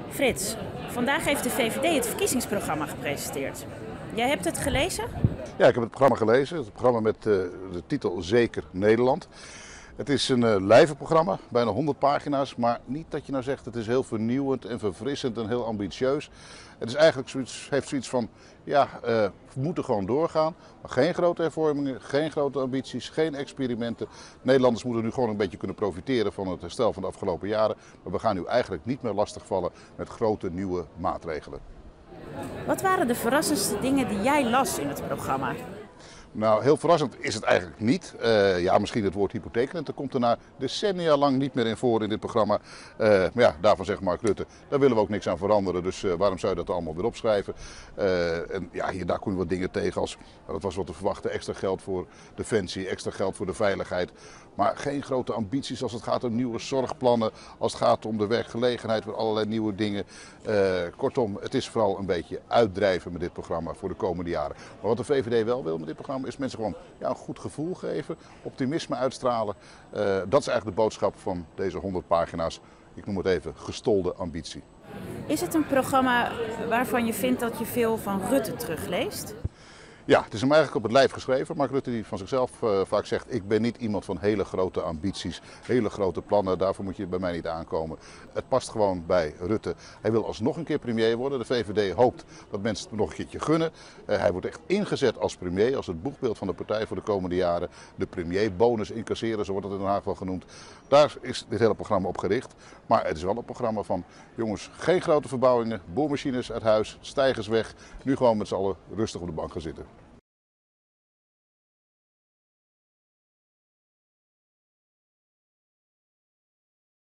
Frits, vandaag heeft de VVD het verkiezingsprogramma gepresenteerd. Jij hebt het gelezen? Ja, ik heb het programma gelezen. Het programma met de titel Zeker Nederland. Het is een lijvenprogramma, bijna 100 pagina's. Maar niet dat je nou zegt het is heel vernieuwend en verfrissend en heel ambitieus. Het is eigenlijk heeft zoiets van, ja, we moeten gewoon doorgaan. Maar geen grote hervormingen, geen grote ambities, geen experimenten. Nederlanders moeten nu gewoon een beetje kunnen profiteren van het herstel van de afgelopen jaren. Maar we gaan nu eigenlijk niet meer lastigvallen met grote nieuwe maatregelen. Wat waren de verrassendste dingen die jij las in het programma? Nou, heel verrassend is het eigenlijk niet. Ja, misschien het woord hypotheekrente komt er na decennia lang niet meer in voor in dit programma. Maar ja, daarvan zegt Mark Rutte, daar willen we ook niks aan veranderen. Dus waarom zou je dat allemaal weer opschrijven? En ja, daar kom je wat dingen tegen als, dat was wat te verwachten, extra geld voor defensie, extra geld voor de veiligheid. Maar geen grote ambities als het gaat om nieuwe zorgplannen, als het gaat om de werkgelegenheid voor allerlei nieuwe dingen. Kortom, het is vooral een beetje uitdrijven met dit programma voor de komende jaren. Maar wat de VVD wel wil met dit programma is mensen gewoon een goed gevoel geven, optimisme uitstralen. Dat is eigenlijk de boodschap van deze 100 pagina's. Ik noem het even gestolde ambitie. Is het een programma waarvan je vindt dat je veel van Rutte terugleest? Ja, het is hem eigenlijk op het lijf geschreven. Mark Rutte die van zichzelf vaak zegt, ik ben niet iemand van hele grote ambities, hele grote plannen. Daarvoor moet je bij mij niet aankomen. Het past gewoon bij Rutte. Hij wil alsnog een keer premier worden. De VVD hoopt dat mensen het nog een keertje gunnen. Hij wordt echt ingezet als premier, als het boegbeeld van de partij voor de komende jaren. De premierbonus incasseren, zo wordt het in Den Haag wel genoemd. Daar is dit hele programma op gericht. Maar het is wel een programma van, jongens, geen grote verbouwingen, boormachines uit huis, stijgers weg. Nu gewoon met z'n allen rustig op de bank gaan zitten.